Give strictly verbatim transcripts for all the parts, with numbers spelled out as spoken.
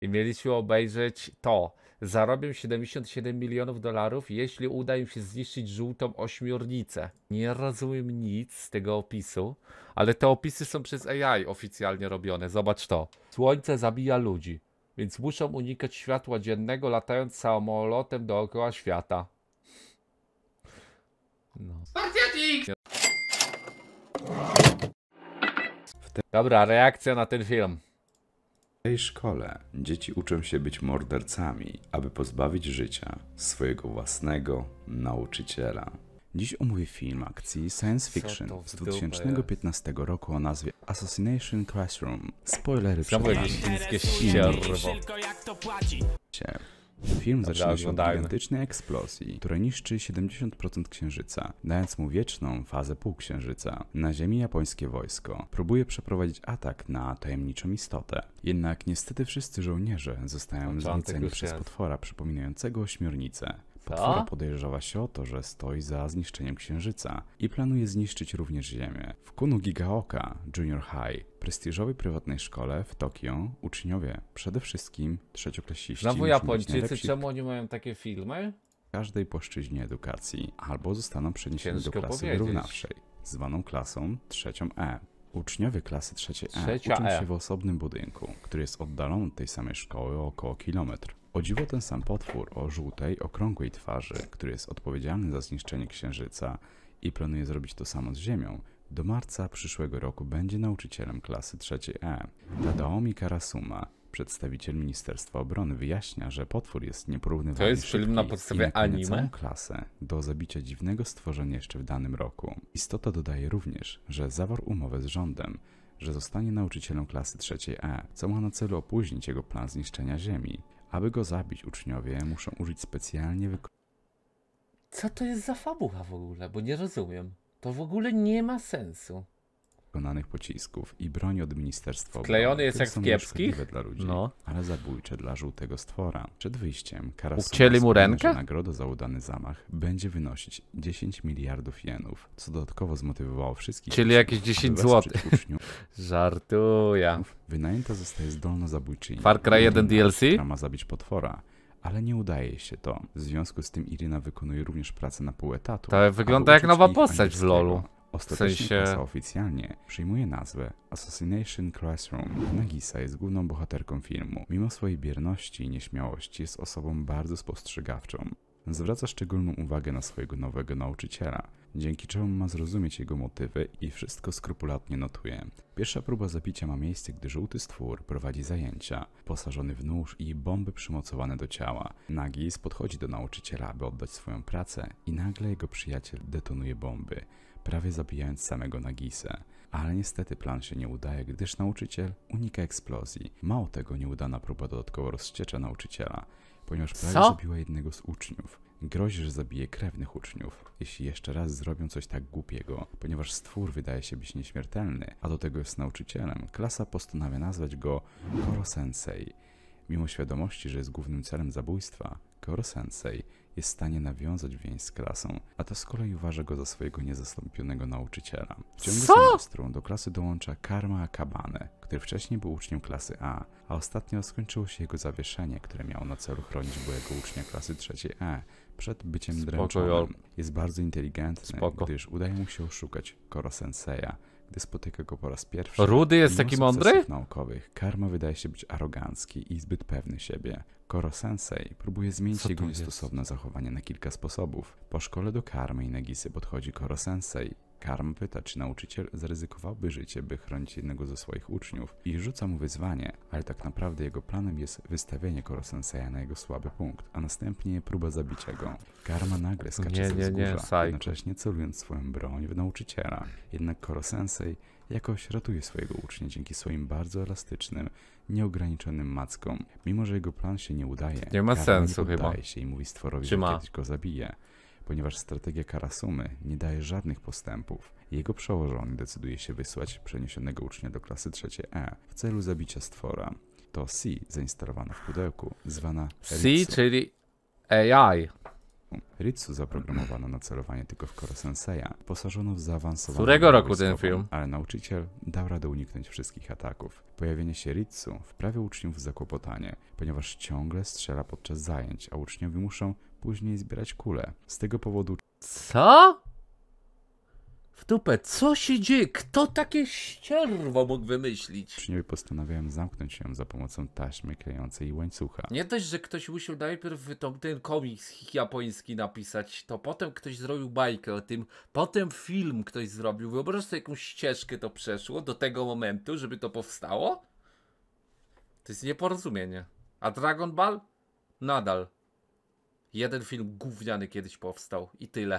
i mieliśmy obejrzeć to. Zarobią siedemdziesiąt siedem milionów dolarów, jeśli uda im się zniszczyć żółtą ośmiornicę. Nie rozumiem nic z tego opisu, ale te opisy są przez A I oficjalnie robione. Zobacz to. Słońce zabija ludzi, więc muszą unikać światła dziennego, latając samolotem dookoła świata. No. Dobra, reakcja na ten film. W tej szkole dzieci uczą się być mordercami, aby pozbawić życia swojego własnego nauczyciela. Dziś omówię film akcji science fiction z dwa tysiące piętnastego roku o nazwie Assassination Classroom. Spoilery przed Znowu wami. jakieś chińskie ścierwo. Film zaczyna się od oglądajmy. gigantycznej eksplozji, która niszczy siedemdziesiąt procent Księżyca, dając mu wieczną fazę półksiężyca. Na Ziemi japońskie wojsko próbuje przeprowadzić atak na tajemniczą istotę. Jednak niestety wszyscy żołnierze zostają Początek znieceni już przez jest. potwora przypominającego ośmiornicę. Potwora podejrzewa się o to, że stoi za zniszczeniem Księżyca i planuje zniszczyć również Ziemię. W Kunu Gigaoka Junior High, prestiżowej prywatnej szkole w Tokio, uczniowie, przede wszystkim trzecioklasiści, Znowu muszą być Japończycy, najlepsi czemu oni mają takie filmy? w każdej płaszczyźnie edukacji, albo zostaną przeniesieni do Ciężko klasy powiedzieć. wyrównawczej, zwaną klasą trzecią E. Uczniowie klasy trzeciej E Trzecia uczą E. się w osobnym budynku, który jest oddalony od tej samej szkoły o około kilometr. O dziwo ten sam potwór o żółtej, okrągłej twarzy, który jest odpowiedzialny za zniszczenie Księżyca i planuje zrobić to samo z Ziemią, do marca przyszłego roku będzie nauczycielem klasy trzeciej E. Tadaomi Karasuma, przedstawiciel Ministerstwa Obrony, wyjaśnia, że potwór jest nieporównywalnie To jest film na szybki podstawie i nakłania anime? całą klasę do zabicia dziwnego stworzenia jeszcze w danym roku. Istota dodaje również, że zawarł umowę z rządem, że zostanie nauczycielem klasy trzeciej E, co ma na celu opóźnić jego plan zniszczenia Ziemi. Aby go zabić, uczniowie muszą użyć specjalnie Co to jest za fabuła w ogóle? Bo nie rozumiem. To w ogóle nie ma sensu. wykonanych pocisków i broni od Ministerstwa Wklejony Obrony, jest które jak w są kiepskich? nieszkodliwe dla ludzi, No. ale zabójcze dla żółtego stwora. Przed wyjściem Karasuma Ucięli mu wspomina, rękę? że nagroda za udany zamach będzie wynosić dziesięć miliardów jenów, co dodatkowo zmotywowało wszystkich Czyli uczniów, jakieś aby dziesięć wesprzeć złotych. uczniów. Żartuję. Wynajęta zostaje zdolna zabójczyni, Far Cry jeden D L C? która ma zabić potwora, ale nie udaje jej się to. W związku z tym Irina wykonuje również pracę na pół etatu. To wygląda aby jak uczyć nowa ich postać w angielskiego. lolu. Ostatecznie W sensie- klasa oficjalnie przyjmuje nazwę Assassination Classroom. Nagisa jest główną bohaterką filmu. Mimo swojej bierności i nieśmiałości jest osobą bardzo spostrzegawczą. Zwraca szczególną uwagę na swojego nowego nauczyciela, dzięki czemu ma zrozumieć jego motywy i wszystko skrupulatnie notuje. Pierwsza próba zabicia ma miejsce, gdy żółty stwór prowadzi zajęcia, posażony w nóż i bomby przymocowane do ciała. Nagis podchodzi do nauczyciela, aby oddać swoją pracę i nagle jego przyjaciel detonuje bomby, prawie zabijając samego Nagisa. Ale niestety plan się nie udaje, gdyż nauczyciel unika eksplozji. Mało tego, nieudana próba dodatkowo rozściecza nauczyciela, ponieważ prawie Co? zabiła jednego z uczniów. Grozi, że zabije krewnych uczniów, jeśli jeszcze raz zrobią coś tak głupiego. Ponieważ stwór wydaje się być nieśmiertelny, a do tego jest nauczycielem, klasa postanawia nazwać go Koro-sensei. Mimo świadomości, że jest głównym celem zabójstwa, Koro-sensei jest w stanie nawiązać więź z klasą, a to z kolei uważa go za swojego niezastąpionego nauczyciela. W ciągu Co? semestru do klasy dołącza Karma Akabane, który wcześniej był uczniem klasy A, a ostatnio skończyło się jego zawieszenie, które miało na celu chronić byłego ucznia klasy trzeciej E przed byciem Spoko, dręczonym. Jol. Jest bardzo inteligentny, Spoko. gdyż udaje mu się oszukać Koro-senseja, gdy spotyka go po raz pierwszy. Rudy jest Mimo taki sukcesów mądry? naukowych, Karma wydaje się być arogancki i zbyt pewny siebie. Koro-sensei próbuje zmienić Co jego to jest? niestosowne zachowanie na kilka sposobów. Po szkole do Karmy i Nagisy podchodzi Koro-sensei. Karma pyta, czy nauczyciel zaryzykowałby życie, by chronić jednego ze swoich uczniów i rzuca mu wyzwanie, ale tak naprawdę jego planem jest wystawienie Koro-senseja na jego słaby punkt, a następnie próba zabicia go. Karma nagle skacze Nie, ze nie, nie, wzgórza, psycho. jednocześnie celując swoją broń w nauczyciela. Jednak Koro-sensei jakoś ratuje swojego ucznia dzięki swoim bardzo elastycznym, nieograniczonym mackom. Mimo że jego plan się nie udaje, Nie ma Karma sensu nie chyba. poddaje się i mówi stworowi, Czy że ma? kiedyś go zabije, ponieważ strategia Karasumy nie daje żadnych postępów. Jego przełożony decyduje się wysłać przeniesionego ucznia do klasy trzeciej E w celu zabicia stwora. To C zainstalowana w pudełku, zwana C, Ritsu. czyli A I. Ritsu zaprogramowano na celowanie tylko w Koro Senseja. Posażono w zaawansowaną... Którego roku wojskową, ten film? Ale nauczyciel dał radę uniknąć wszystkich ataków. Pojawienie się Ritsu wprawia uczniów w zakłopotanie, ponieważ ciągle strzela podczas zajęć, a uczniowie muszą później zbierać kule. Z tego powodu... Co? W dupę, co się dzieje? Kto takie ścierwo mógł wymyślić? Uczniowie postanawiają zamknąć się za pomocą taśmy klejącej i łańcucha. Nie dość, że ktoś musiał najpierw tą, ten komiks japoński napisać, to potem ktoś zrobił bajkę o tym, potem film ktoś zrobił. Wyobraź sobie, jakąś ścieżkę to przeszło do tego momentu, żeby to powstało? To jest nieporozumienie. A Dragon Ball? Nadal. Jeden film gówniany kiedyś powstał i tyle.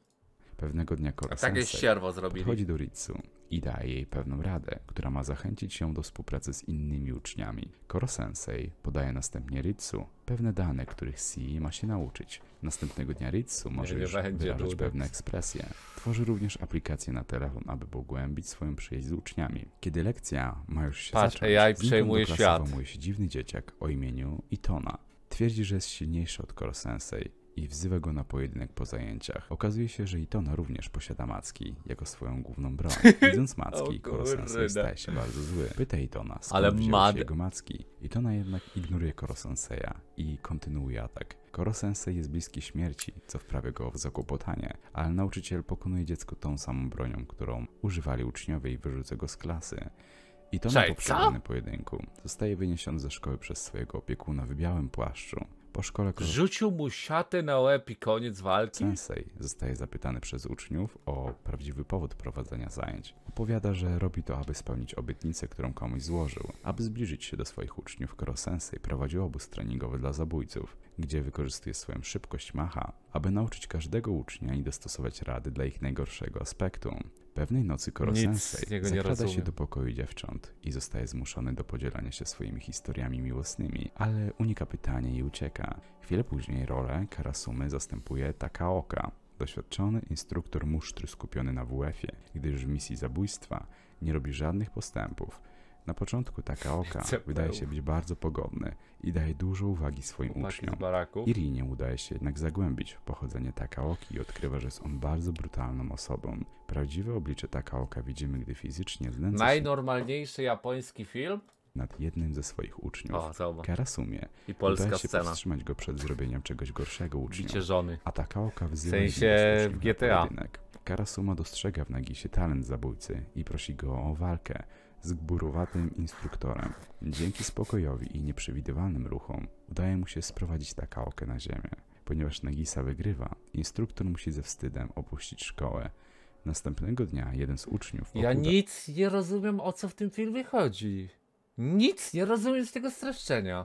Pewnego dnia Koro A takie Sensei ścierwo zrobili. podchodzi do Ritsu i daje jej pewną radę, która ma zachęcić się do współpracy z innymi uczniami. Koro Sensei podaje następnie Ritsu pewne dane, których Si ma się nauczyć. Następnego dnia Ritsu może nie już będzie wyrażać nudy. pewne ekspresje. Tworzy również aplikację na telefon, aby pogłębić swoją przyjaźń z uczniami. Kiedy lekcja ma już się Patrz, zacząć, A I znikąd przejmuje do klasy świat. włamuje się dziwny dzieciak o imieniu Itona. Twierdzi, że jest silniejszy od Koro Sensei i wzywa go na pojedynek po zajęciach. Okazuje się, że Itona również posiada macki jako swoją główną broń. Widząc macki, O Koro kurde. Sensei staje się bardzo zły. Pyta Itona, skąd Ale wzięły mad. się jego macki. Itona jednak ignoruje Koro Senseja i kontynuuje atak. Koro Sensei jest bliski śmierci, co wprawia go w zakłopotanie, ale nauczyciel pokonuje dziecko tą samą bronią, którą używali uczniowie i wyrzuca go z klasy. Itona Czekaj, po co? przegranym pojedynku zostaje wyniesiony ze szkoły przez swojego opiekuna w białym płaszczu. Po szkole Koro Rzucił mu siatę na łeb i koniec walki? Sensei zostaje zapytany przez uczniów o prawdziwy powód prowadzenia zajęć. Opowiada, że robi to, aby spełnić obietnicę, którą komuś złożył. Aby zbliżyć się do swoich uczniów, Koro Sensei prowadzi obóz treningowy dla zabójców, gdzie wykorzystuje swoją szybkość macha, aby nauczyć każdego ucznia i dostosować rady dla ich najgorszego aspektu. Pewnej nocy Koro Nic Sensei z niego nie zakrada się rozumiem. do pokoju dziewcząt i zostaje zmuszony do podzielania się swoimi historiami miłosnymi, ale unika pytania i ucieka. Chwilę później rolę Karasumy zastępuje Takaoka, doświadczony instruktor musztry skupiony na W F-ie, gdyż w misji zabójstwa nie robi żadnych postępów. Na początku Takaoka C P U. wydaje się być bardzo pogodny i daje dużo uwagi swoim Chłopaki uczniom. z baraku. Irinie udaje się jednak zagłębić w pochodzenie Takaoki i odkrywa, że jest on bardzo brutalną osobą. Prawdziwe oblicze Takaoka widzimy, gdy fizycznie znęca się Najnormalniejszy japoński film? nad jednym ze swoich uczniów. O, zobacz. Karasumie I polska udaje się scena. powstrzymać go przed zrobieniem czegoś gorszego uczniom. Bicie żony. A Takaoka wzywa W ich sensie bezpośrednio w na G T A. pojedynek. Karasuma dostrzega w Nagisie talent zabójcy i prosi go o walkę z gburowatym instruktorem. Dzięki spokojowi i nieprzewidywalnym ruchom udaje mu się sprowadzić Takaokę na ziemię. Ponieważ Nagisa wygrywa, instruktor musi ze wstydem opuścić szkołę. Następnego dnia jeden z uczniów Ja okuda- nic nie rozumiem, o co w tym filmie chodzi. Nic nie rozumiem z tego streszczenia.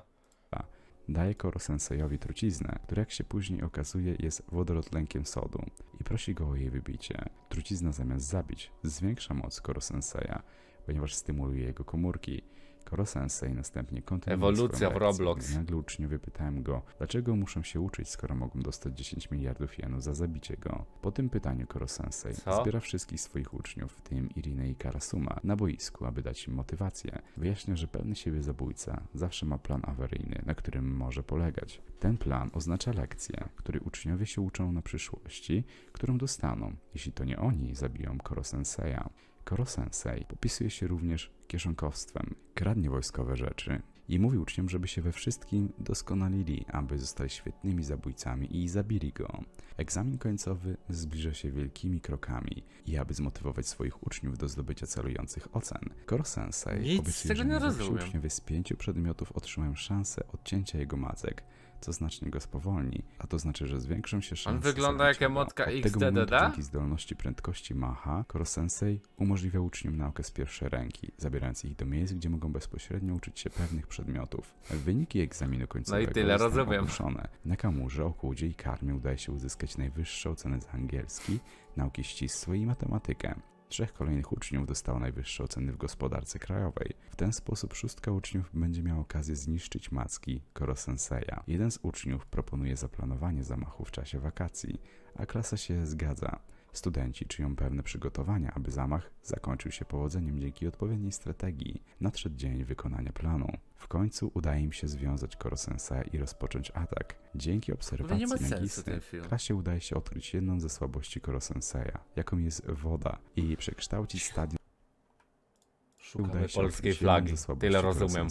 daje Koro Sensejowi truciznę, która jak się później okazuje jest wodorotlenkiem sodu i prosi go o jej wybicie. Trucizna zamiast zabić zwiększa moc Koro Senseja, ponieważ stymuluje jego komórki. Koro Sensei następnie kontynuuje Ewolucja swoją w lekcję, Roblox. gdy nagle uczniowie pytają go, dlaczego muszą się uczyć, skoro mogą dostać dziesięć miliardów jenów za zabicie go. Po tym pytaniu Koro Sensei Co? zbiera wszystkich swoich uczniów, w tym Irinę i Karasuma, na boisku, aby dać im motywację. Wyjaśnia, że pewny siebie zabójca zawsze ma plan awaryjny, na którym może polegać. Ten plan oznacza lekcję, której uczniowie się uczą na przyszłości, którą dostaną, jeśli to nie oni zabiją Koro Senseja. Koro Sensei popisuje się również kieszonkowstwem, kradnie wojskowe rzeczy i mówi uczniom, żeby się we wszystkim doskonalili, aby zostali świetnymi zabójcami i zabili go. Egzamin końcowy zbliża się wielkimi krokami i aby zmotywować swoich uczniów do zdobycia celujących ocen, Koro Sensei Nic z obiecuje, tego że nie najlepsi rozumiem. uczniowie z pięciu przedmiotów otrzymają szansę odcięcia jego macek, co znacznie go spowolni, a to znaczy, że zwiększą się szanse wygląda jak zabicia go. emotka Od X tego D D D? momentu dzięki zdolności prędkości macha, Koro Sensei umożliwia uczniom naukę z pierwszej ręki, zabierając ich do miejsc, gdzie mogą bezpośrednio uczyć się pewnych przedmiotów. Wyniki egzaminu końcowego No i tyle, zostają rozumiem. ogłoszone. Na Kamurze, Okudzie i Karmie udaje się uzyskać najwyższe oceny z angielski, nauki ścisłej i matematykę. Trzech kolejnych uczniów dostało najwyższe oceny w gospodarce krajowej. W ten sposób szóstka uczniów będzie miała okazję zniszczyć macki Koro Senseja. Jeden z uczniów proponuje zaplanowanie zamachu w czasie wakacji, a klasa się zgadza. Studenci czują pewne przygotowania, aby zamach zakończył się powodzeniem dzięki odpowiedniej strategii. Nadszedł dzień wykonania planu. W końcu udaje im się związać Koro-senseja i rozpocząć atak. Dzięki obserwacji Nagisy, klasie udaje się odkryć jedną ze słabości Koro-senseja, jaką jest woda, i przekształcić stadion. Szukamy polskiej flagi, tyle rozumiem.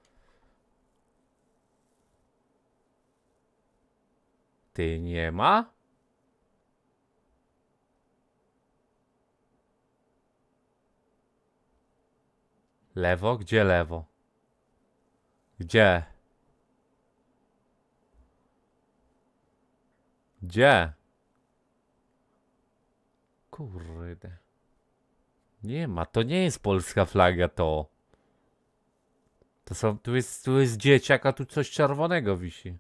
Ty nie ma? Lewo? Gdzie lewo? Gdzie? Gdzie? Kurde. Nie ma, to nie jest polska flaga, to. To są, tu jest, tu jest dzieciak, a tu coś czerwonego wisi.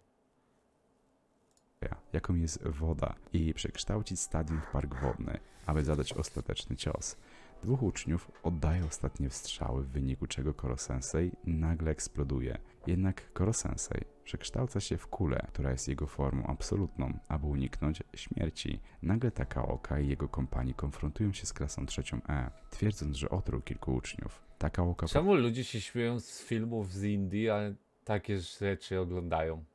Jaką jest woda, i przekształcić stadion w park wodny, aby zadać ostateczny cios. Dwóch uczniów oddaje ostatnie strzały, w wyniku czego Koro-sensei nagle eksploduje. Jednak Koro-sensei przekształca się w kulę, która jest jego formą absolutną, aby uniknąć śmierci. Nagle Takaoka i jego kompanii konfrontują się z klasą trzecią E, twierdząc, że otruł kilku uczniów. Takaoka... Czemu ludzie się śmieją z filmów z Indii, a takie rzeczy oglądają?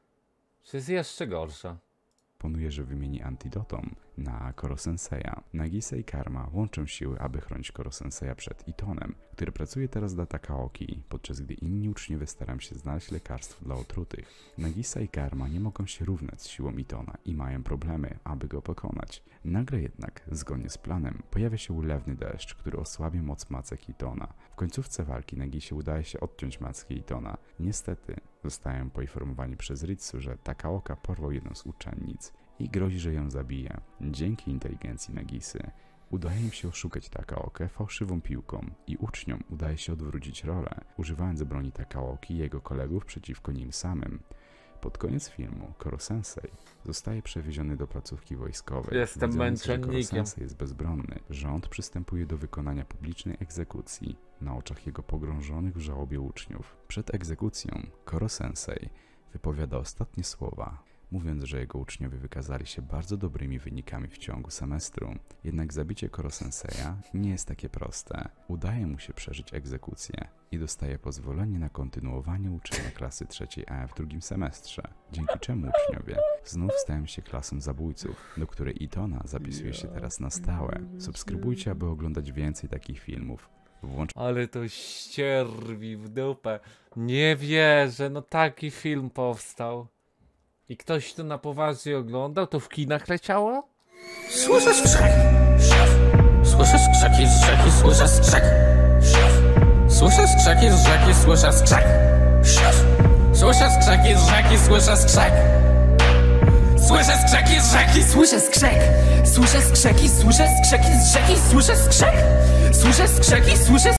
To jest jeszcze gorsza. Proponuje, że wymieni antidotum na Koro-senseja. Nagisa i Karma łączą siły, aby chronić Koro-senseja przed Itonem, który pracuje teraz dla Takaoki, podczas gdy inni uczniowie starają się znaleźć lekarstwo dla otrutych. Nagisa i Karma nie mogą się równać z siłą Itona i mają problemy, aby go pokonać. Nagle jednak, zgodnie z planem, pojawia się ulewny deszcz, który osłabia moc macek Itona. W końcówce walki Nagisie udaje się odciąć macki Itona. Niestety, zostają poinformowani przez Ritsu, że Takaoka porwał jedną z uczennic i grozi, że ją zabije. Dzięki inteligencji Nagisy udaje im się oszukać Takaokę fałszywą piłką i uczniom udaje się odwrócić rolę, używając broni Takaoki i jego kolegów przeciwko nim samym. Pod koniec filmu Koro-sensei zostaje przewieziony do placówki wojskowej. Jestem Widząc, że męczennikiem. Koro-sensei jest bezbronny, rząd przystępuje do wykonania publicznej egzekucji na oczach jego pogrążonych w żałobie uczniów. Przed egzekucją Koro-sensei wypowiada ostatnie słowa, mówiąc, że jego uczniowie wykazali się bardzo dobrymi wynikami w ciągu semestru. Jednak zabicie Koro-senseja nie jest takie proste. Udaje mu się przeżyć egzekucję i dostaje pozwolenie na kontynuowanie uczenia klasy trzeciej E w drugim semestrze, dzięki czemu uczniowie znów stają się klasą zabójców, do której Itona zapisuje się teraz na stałe. Subskrybujcie, aby oglądać więcej takich filmów. Włącz... Ale to ścierwi w dupę. Nie wierzę, no taki film powstał. I ktoś to na poważnie oglądał? To w kinach leciało? Słyszę skrzek. Słyszę skrzeki z rzeki, słyszę skrzek. Słyszę skrzeki z rzeki, słyszę skrzek. Słyszę skrzeki z rzeki, słyszę skrzek. Słyszę skrzeki z rzeki, słyszę skrzek. Słyszę skrzeki, słyszę skrzeki z rzeki, słyszę skrzek. Słyszę skrzeki, słyszę